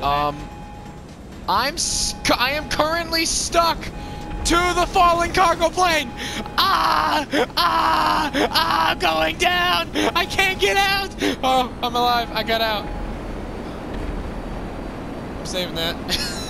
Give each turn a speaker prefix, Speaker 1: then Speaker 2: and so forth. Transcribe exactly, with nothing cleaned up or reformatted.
Speaker 1: Um, I'm st I am currently stuck to the falling cargo plane. Ah, ah, ah! I'm going down. I can't get out. Oh, I'm alive. I got out. I'm saving that.